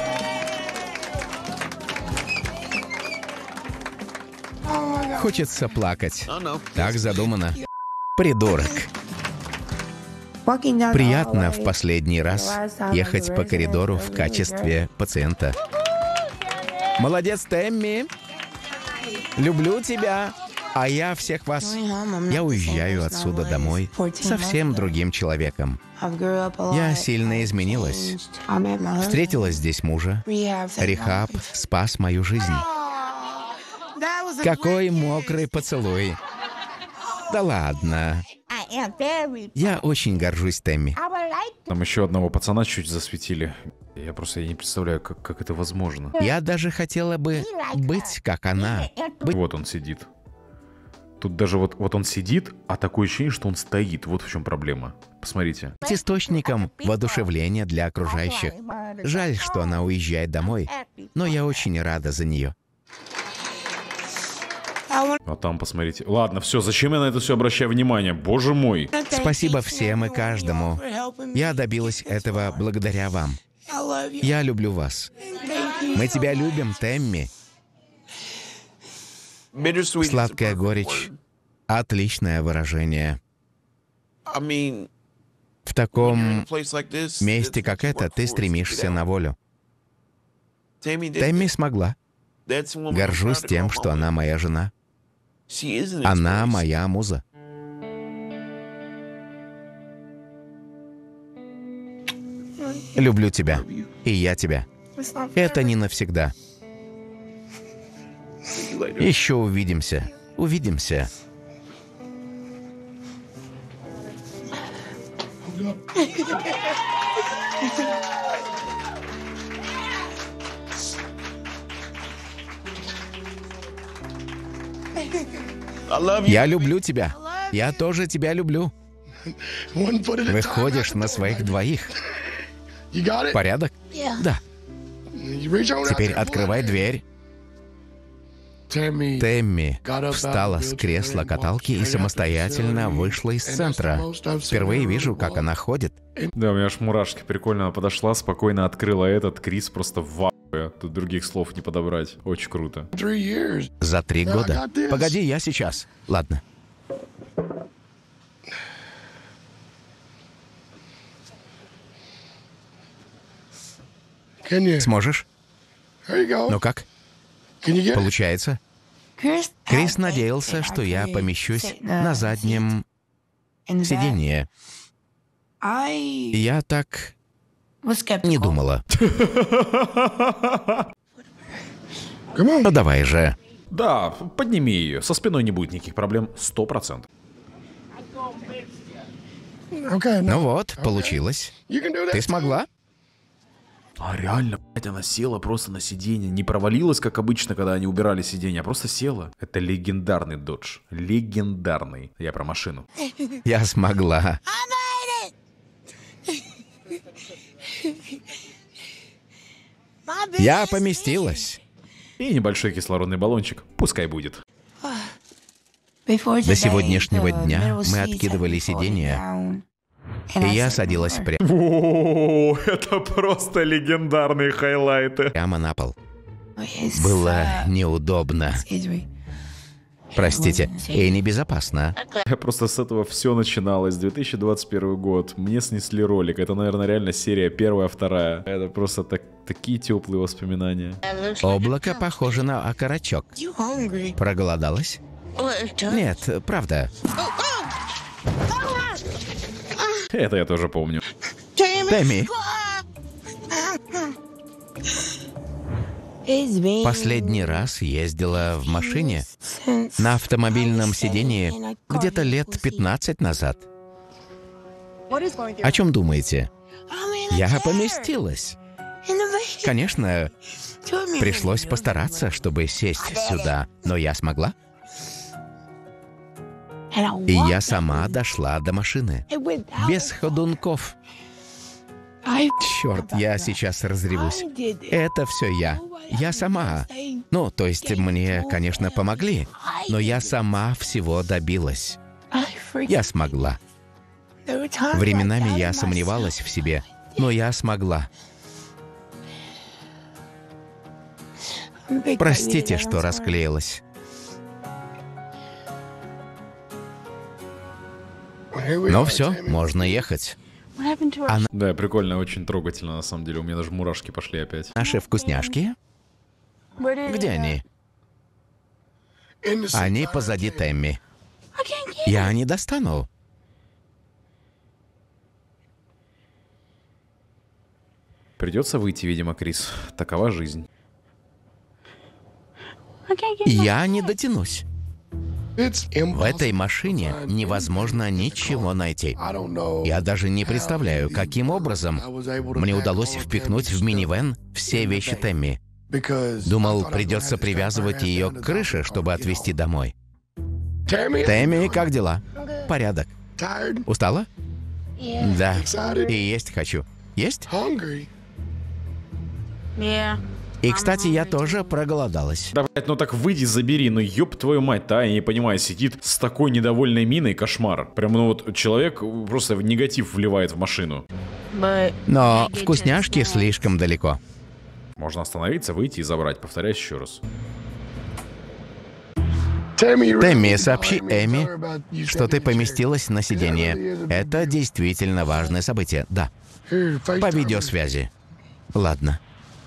Хочется плакать. Так задумано. Придурок. Приятно в последний раз ехать по коридору в качестве пациента. Молодец, Тэмми. Люблю тебя. А я всех вас. Я уезжаю отсюда домой совсем другим человеком. Я сильно изменилась. Встретила здесь мужа. Рехаб спас мою жизнь. Какой мокрый поцелуй. Да ладно. Я очень горжусь Тэмми. Там еще одного пацана чуть засветили. Я не представляю, как это возможно. Я даже хотела бы быть как она. Вот он сидит. Тут даже вот он сидит, а такое ощущение, что он стоит. Вот в чем проблема. Посмотрите. С источником воодушевления для окружающих. Жаль, что она уезжает домой, но я очень рада за нее. А там посмотрите. Ладно, все, зачем я на это все обращаю внимание? Боже мой. Спасибо всем и каждому. Я добилась этого благодаря вам. Я люблю вас. Мы тебя любим, Тэмми. Сладкая горечь. Отличное выражение. В таком месте, как это, ты стремишься на волю. Тэмми смогла. Горжусь тем, что она моя жена. Она моя муза. Люблю тебя. И я тебя. Это не навсегда. Еще увидимся. Увидимся. Я люблю тебя. Я тоже тебя люблю. Выходишь на своих двоих. Порядок? Да. Теперь открывай дверь. Тэмми встала с кресла каталки и самостоятельно вышла из центра. Впервые вижу, как она ходит. Да, у меня аж мурашки. Прикольно, она подошла, спокойно открыла этот. Крис просто в ахуе. Тут других слов не подобрать. Очень круто. За 3 года. Погоди, я сейчас. Ладно. Сможешь? Ну как? Получается? Крис надеялся, что я помещусь на заднем сиденье. Я так не думала. Ну давай же. Да, подними ее. Со спиной не будет никаких проблем. 100%. Ну вот, получилось. Ты смогла? А реально, блядь, она села просто на сиденье. Не провалилась, как обычно, когда они убирали сиденье, а просто села. Это легендарный додж. Легендарный. Я про машину. Я смогла. Я поместилась. И небольшой кислородный баллончик. Пускай будет. До сегодняшнего дня мы откидывали сиденья, и я садилась О, это просто легендарные хайлайты. прямо на пол. Было неудобно. Простите, и небезопасно. Просто с этого все начиналось. 2021 год. Мне снесли ролик. Это, наверное, реально серия 1, 2. Это просто такие теплые воспоминания. Облако похоже на окорочок. Проголодалась? Нет, правда. Это я тоже помню. Тэмми, последний раз ездила в машине на автомобильном сидении где-то лет 15 назад. О чем думаете? Я поместилась. Конечно, пришлось постараться, чтобы сесть сюда, но я смогла. И я сама дошла до машины. Без ходунков. Черт, я сейчас разревусь. Это все я. Я сама. Ну, то есть мне, конечно, помогли, но я сама всего добилась. Я смогла. Временами я сомневалась в себе, но я смогла. Простите, что расклеилась. Ну все, можно ехать. Да, прикольно, очень трогательно, на самом деле. У меня даже мурашки пошли опять. Наши вкусняшки? Где они? Они позади Тэмми. Я не достану. Придется выйти, видимо, Крис. Такова жизнь. Я не дотянусь. В этой машине невозможно ничего найти. Я даже не представляю, каким образом мне удалось впихнуть в минивэн все вещи Тэмми. Думал, придется привязывать ее к крыше, чтобы отвезти домой. Тэмми, как дела? Порядок. Устала? Да. И есть хочу. Есть? И, кстати, я тоже проголодалась. Да, блядь, ну так выйди, забери, ну ёб твою мать-то, я не понимаю, сидит с такой недовольной миной, кошмар. Прям, ну вот, человек просто в негатив вливает в машину. Но вкусняшки слишком далеко. Можно остановиться, выйти и забрать, повторяюсь еще раз. Тэмми, сообщи Эми, что ты поместилась на сиденье. Это действительно важное событие, да. По видеосвязи. Ладно.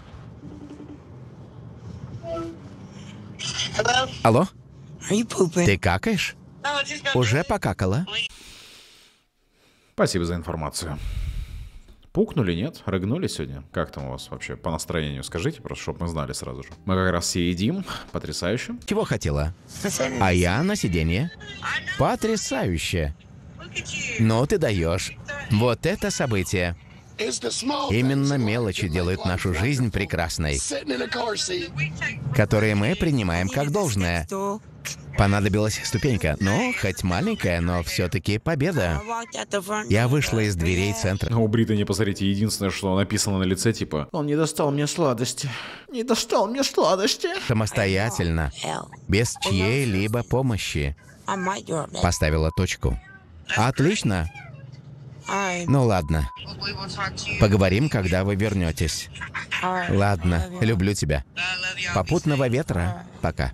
Алло? Ты какаешь? Уже покакала? Спасибо за информацию. Пукнули, нет? Рыгнули сегодня? Как там у вас вообще по настроению? Скажите просто, чтобы мы знали сразу же. Мы как раз все едим. Потрясающе. Чего хотела? А я на сиденье. Потрясающе. Ну ты даешь. Вот это событие. Именно мелочи делают нашу жизнь прекрасной, которые мы принимаем как должное. Понадобилась ступенька. Ну, хоть маленькая, но все-таки победа. Я вышла из дверей центра. У Британи, посмотрите, единственное, что написано на лице, типа: он не достал мне сладости. Не достал мне сладости. Самостоятельно, без чьей-либо помощи. Поставила точку. Отлично. Ну ладно. Поговорим, когда вы вернетесь. Ладно, люблю тебя. Попутного ветра. Пока.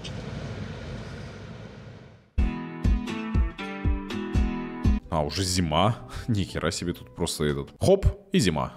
А, уже зима. Ни хера себе, тут просто этот... Хоп, и зима.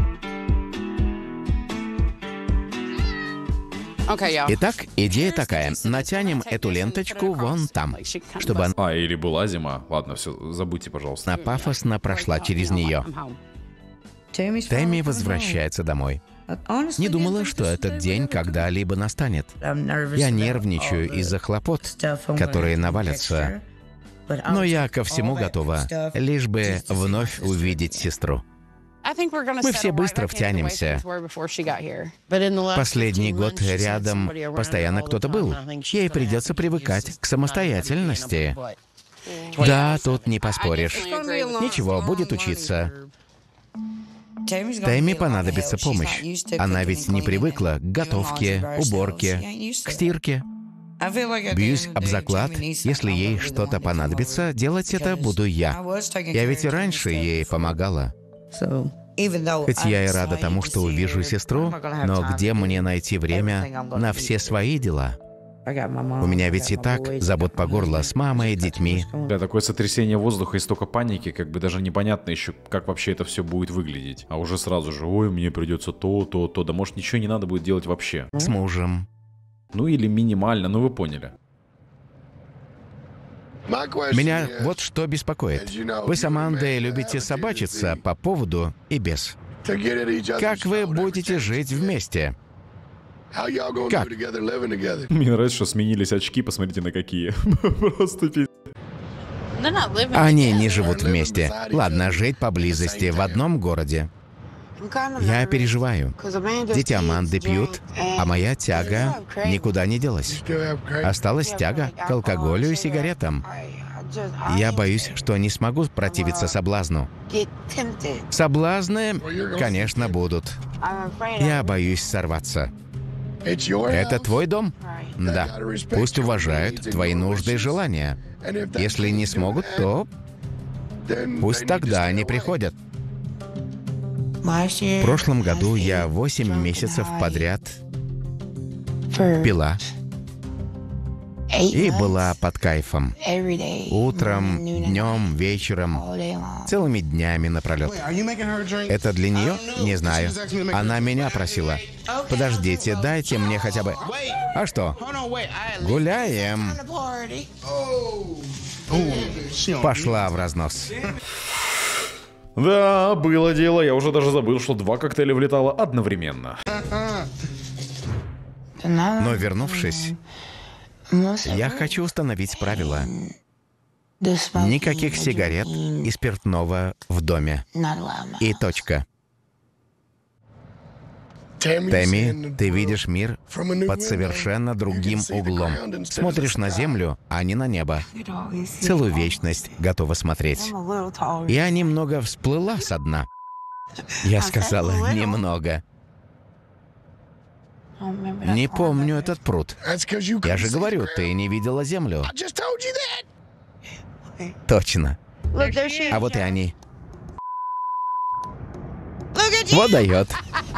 Итак, идея такая. Натянем эту ленточку вон там, чтобы она... А, или была зима. Ладно, все, забудьте, пожалуйста. Она пафосно прошла через нее. Тэмми возвращается домой. Не думала, что этот день когда-либо настанет. Я нервничаю из-за хлопот, которые навалятся. Но я ко всему готова, лишь бы вновь увидеть сестру. Мы все быстро втянемся. Последний год рядом постоянно кто-то был. Ей придется привыкать к самостоятельности. Да, тут не поспоришь. Ничего, будет учиться. Тэмми понадобится помощь. Она ведь не привыкла к готовке, уборке, к стирке. Бьюсь об заклад, если ей что-то понадобится, делать это буду я. Я ведь и раньше ей помогала. Хоть я и рада тому, что увижу сестру, но где мне найти время на все свои дела? У меня ведь и так забот по горло с мамой, детьми. Да, такое сотрясение воздуха и столько паники, как бы даже непонятно еще, как вообще это все будет выглядеть. А уже сразу же: ой, мне придется то. Да может, ничего не надо будет делать вообще. С мужем. Ну или минимально, ну вы поняли. Меня вот что беспокоит. Вы с Амандой любите собачиться по поводу и без. Как вы будете жить вместе? Как? Мне нравится, что сменились очки, посмотрите на какие. Просто пиздец. Они не живут вместе. Ладно, жить поблизости, в одном городе. Я переживаю. Дети Аманды пьют, а моя тяга никуда не делась. Осталась тяга к алкоголю и сигаретам. Я боюсь, что не смогу противиться соблазну. Соблазны, конечно, будут. Я боюсь сорваться. Это твой дом? Да. Пусть уважают твои нужды и желания. Если не смогут, то пусть тогда они приходят. В прошлом году я 8 месяцев подряд пила и была под кайфом. Утром, днем, вечером, целыми днями напролет. Это для нее? Не знаю. Она меня просила. Подождите, дайте мне хотя бы... А что? Гуляем. Пошла в разнос. Да, было дело. Я уже даже забыл, что 2 коктейля влетало одновременно. Но вернувшись, Я хочу установить правила. Никаких сигарет и спиртного в доме. И точка. Тэмми, ты видишь мир под совершенно другим углом. Смотришь на землю, а не на небо. Целую вечность готова смотреть. Я немного всплыла со дна. Я сказала «немного». Не помню этот пруд. Я же говорю, ты не видела землю. Точно. А вот и они. Вот дает.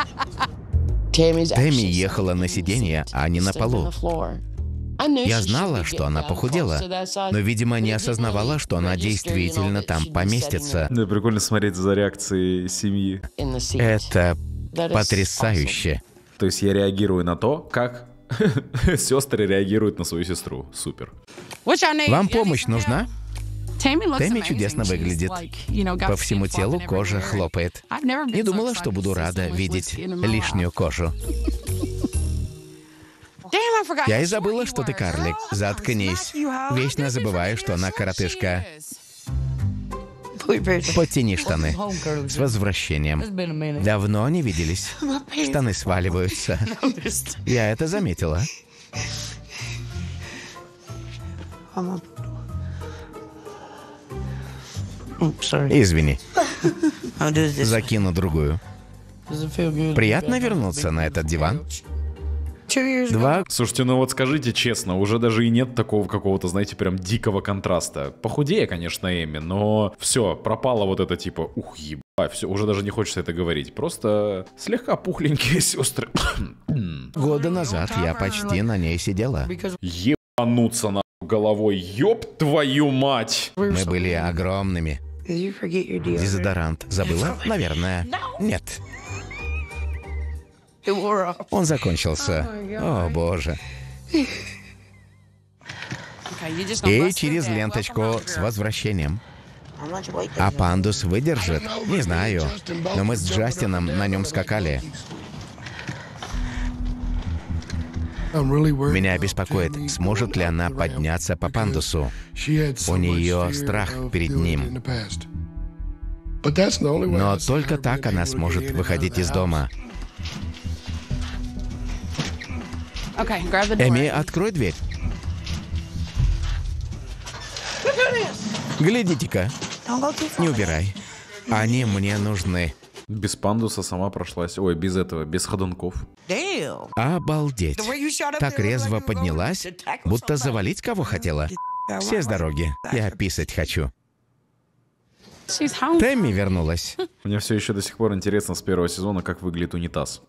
Тэмми ехала на сиденье, а не на полу. Я знала, что она похудела, но, видимо, не осознавала, что она действительно там поместится. Да, прикольно смотреть за реакцией семьи. Это потрясающе. То есть я реагирую на то, как сестры реагируют на свою сестру. Супер. Вам помощь нужна? Тэмми чудесно выглядит. По всему телу кожа хлопает. Не думала, что буду рада видеть лишнюю кожу. Я и забыла, что ты карлик. Заткнись. Вечно забываю, что она коротышка. Подтяни штаны. С возвращением. Давно не виделись. Штаны сваливаются. Я это заметила. Извини. Закину другую. Приятно вернуться на этот диван? 2. Слушайте, ну вот скажите честно, уже даже и нет такого какого-то, знаете, прям дикого контраста. Похудее, конечно, Эми, но все, пропало вот это типа, ух, ебать, все, уже даже не хочется это говорить. Просто слегка пухленькие сестры. Года назад я почти на ней сидела. Ебануться на головой, ёб твою мать! Мы были огромными. Дезодорант забыла? Наверное. Нет. Он закончился. О, боже. И через ленточку с возвращением. А пандус выдержит? Не знаю. Но мы с Джастином на нем скакали. Меня беспокоит, сможет ли она подняться по пандусу. У нее страх перед ним. Но только так она сможет выходить из дома. Эми, открой дверь. Глядите-ка. Не убирай. Они мне нужны. Без пандуса сама прошлась. Ой, без этого, без ходунков. Обалдеть. Так резво поднялась, будто завалить кого хотела. Все с дороги. Я писать хочу. Тэмми вернулась. Мне все еще до сих пор интересно с первого сезона, как выглядит унитаз.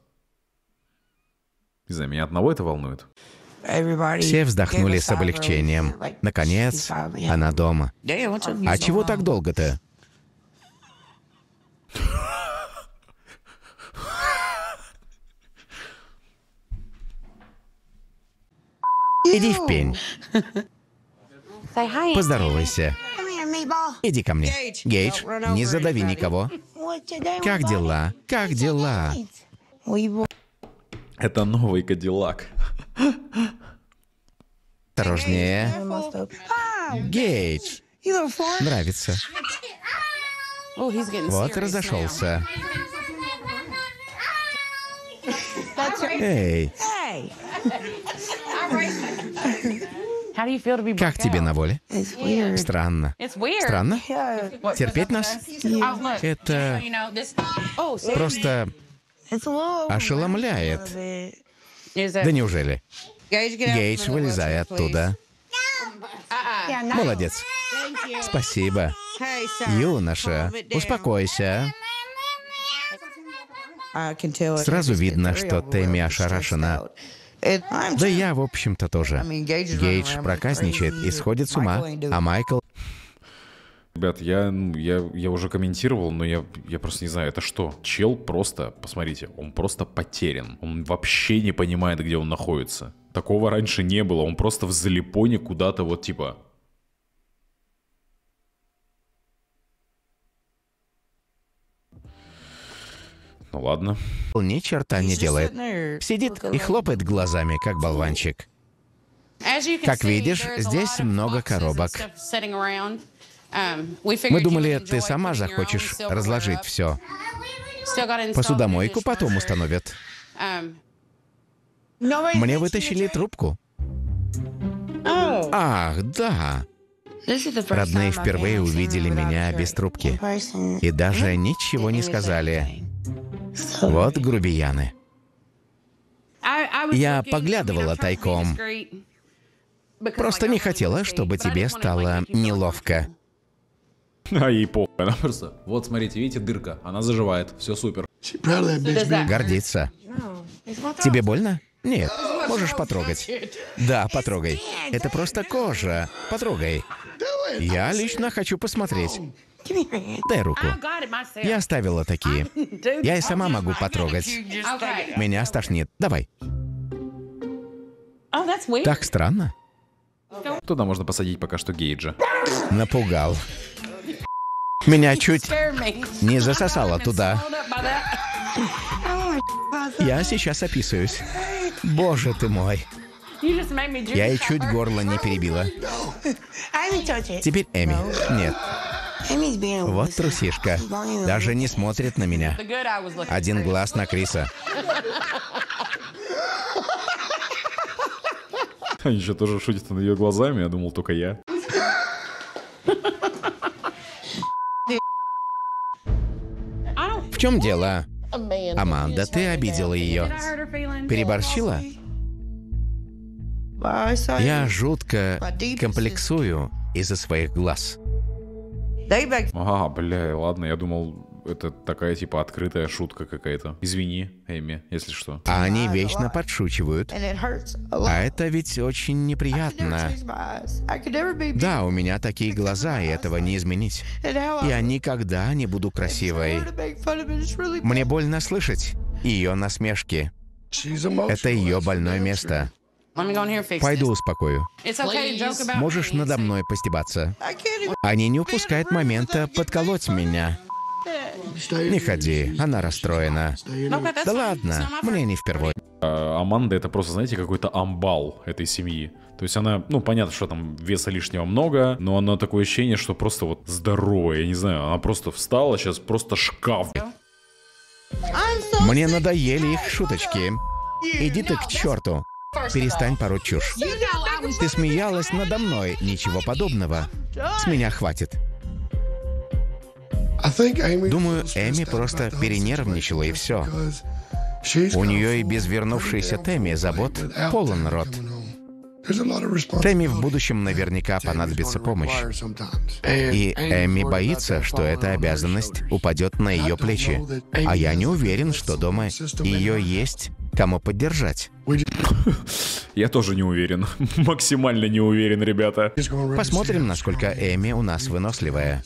Не знаю, меня одного это волнует. Все вздохнули с облегчением. Наконец, она дома. А чего так долго-то? Иди в пень. Поздоровайся. Иди ко мне. Гейдж, не задави никого. Как дела? Как дела? Это новый Кадиллак. Осторожнее. Гейдж. Нравится. Вот разошелся. Эй. Как тебе на воле? Странно. Странно? Терпеть нас? Это просто ошеломляет. Да неужели? Гейдж, вылезай оттуда. Молодец. Спасибо. Юноша, успокойся. Сразу видно, что Тэмми ошарашена. Да я, в общем-то, тоже. Гейдж проказничает и сходит с ума, а Майкл... Ребят, я уже комментировал, но я просто не знаю, это что? Чел просто, посмотрите, он просто потерян. Он вообще не понимает, где он находится. Такого раньше не было, он просто в залипоне куда-то вот типа... Ну ладно. Ни черта не делает. Сидит и хлопает глазами, как болванчик. Как видишь, здесь много коробок. Мы думали, ты сама захочешь разложить все. Посудомойку потом установят. Мне вытащили трубку. Ах, да. Родные впервые увидели меня без трубки. И даже ничего не сказали. Вот грубияны. Я поглядывала тайком. Просто не хотела, чтобы тебе стало неловко. А ей похуй, она просто... Вот, смотрите, видите, дырка, она заживает, все супер. Гордится. Тебе больно? Нет, можешь потрогать. Да, потрогай. Это просто кожа. Потрогай. Я лично хочу посмотреть. Дай руку. Я оставила такие. Я и сама могу потрогать. Меня стошнит. Давай. Так странно. Туда можно посадить пока что Гейджа. Напугал. Меня чуть не засосало туда. Я сейчас описываюсь. Боже ты мой. Я и чуть горло не перебила. Теперь Эми. Нет. Вот трусишка. Даже не смотрит на меня. Один глаз на Криса. Они еще тоже шутят над ее глазами, я думал, только я. В чем дело? Аманда, ты обидела ее. Переборщила? Я жутко комплексую из-за своих глаз. Ага, бля, ладно, я думал, это такая типа открытая шутка какая-то. Извини, Эми, если что. А они вечно подшучивают. А это ведь очень неприятно. Да, у меня такие глаза, и этого не изменить. Я никогда не буду красивой. Мне больно слышать ее насмешки. Это ее больное место. Пойду успокою. Можешь надо мной постебаться. Они не упускают момента подколоть меня. Не ходи, она расстроена. Да ладно, мне не впервой. Аманда — это просто, знаете, какой-то амбал этой семьи. То есть она, ну, понятно, что там веса лишнего много, но она такое ощущение, что просто вот здоровая, я не знаю, она просто встала, сейчас просто шкаф. Мне надоели их шуточки. Иди ты к черту. Перестань пороть чушь. Ты смеялась надо мной, ничего подобного. С меня хватит. Думаю, Эми просто перенервничала и все. У нее и без вернувшейся Тэмми забот полон рот. Тэмми в будущем наверняка понадобится помощь. И Эми боится, что эта обязанность упадет на ее плечи. А я не уверен, что дома ее есть кому поддержать. Я тоже не уверен. Максимально не уверен, ребята. Посмотрим, насколько Эми у нас выносливая.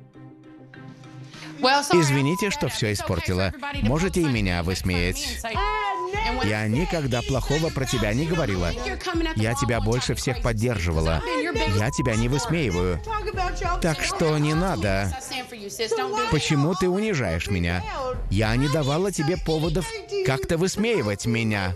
Извините, что все испортила. Можете и меня высмеять. Я никогда плохого про тебя не говорила. Я тебя больше всех поддерживала. Я тебя не высмеиваю. Так что не надо. Почему ты унижаешь меня? Я не давала тебе поводов как-то высмеивать меня.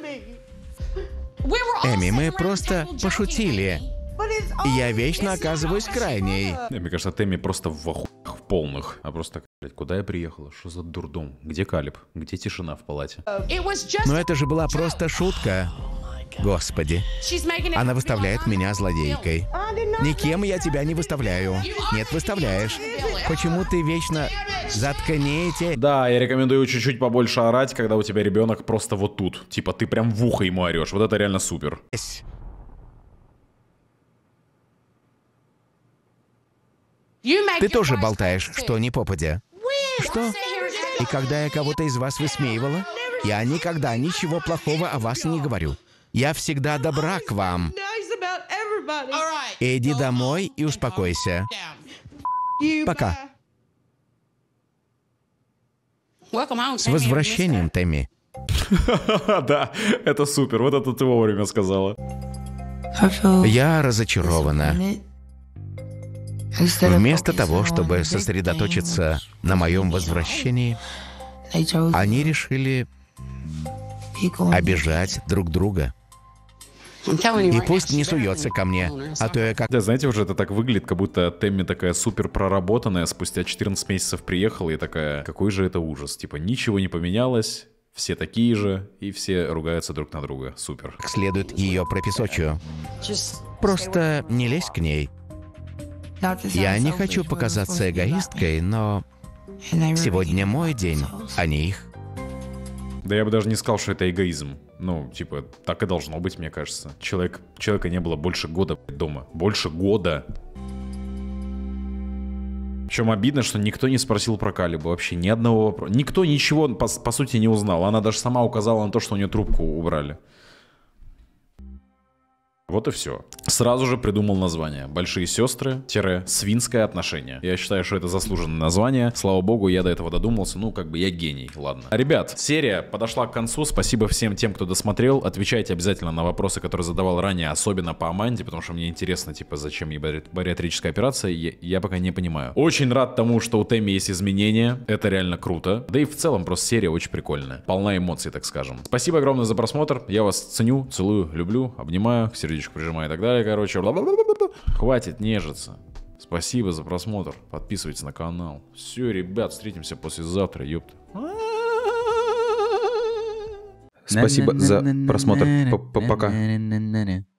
Эми, мы просто пошутили. Я вечно оказываюсь крайней. Мне кажется, Тэмми просто в охуях полных. А просто, блядь, куда я приехала? Что за дурдом? Где Калеб? Где тишина в палате? Но это же была просто шутка. Господи. Она выставляет меня злодейкой. Никем я тебя не выставляю. Нет, выставляешь. Почему ты вечно... Заткните. Да, я рекомендую чуть-чуть побольше орать, когда у тебя ребенок просто вот тут. Типа ты прям в ухо ему орешь. Вот это реально супер. Ты тоже болтаешь, что не попадя. Что? И когда я кого-то из вас высмеивала, я никогда ничего плохого о вас не говорю. Я всегда добра к вам. Иди домой и успокойся. Пока. С возвращением, Тэмми. Да, это супер. Вот это ты вовремя сказала. Я разочарована. Вместо того, чтобы сосредоточиться на моем возвращении, они решили обижать друг друга. И пусть не суется ко мне, а то я как... Да, знаете, уже это так выглядит, как будто Тэмми такая супер проработанная, спустя 14 месяцев приехала и такая, какой же это ужас. Типа, ничего не поменялось, все такие же, и все ругаются друг на друга. Супер. Следует ее пропесочу. Просто не лезь к ней. Я не хочу показаться эгоисткой, но сегодня мой день, а не их. Да я бы даже не сказал, что это эгоизм. Ну, типа, так и должно быть, мне кажется. Человека не было больше года дома. Больше года. Причем обидно, что никто не спросил про Калибу. Вообще ни одного вопроса. Никто ничего, по сути, не узнал. Она даже сама указала на то, что у нее трубку убрали. Вот и все. Сразу же придумал название. «Большие сестры-свинское отношение». Я считаю, что это заслуженное название. Слава богу, я до этого додумался. Ну, как бы я гений, ладно. Ребят, серия подошла к концу. Спасибо всем тем, кто досмотрел. Отвечайте обязательно на вопросы, которые задавал ранее, особенно по Аманде, потому что мне интересно, типа, зачем ей бариатрическая операция. Я пока не понимаю. Очень рад тому, что у Тэмми есть изменения. Это реально круто. Да и в целом просто серия очень прикольная. Полна эмоций, так скажем. Спасибо огромное за просмотр. Я вас ценю, целую, люблю, обнимаю, сердечко прижимаю и так далее, короче. Хватит нежиться. Спасибо за просмотр. Подписывайтесь на канал. Все, ребят, встретимся послезавтра, ёпта. Спасибо за просмотр. Пока.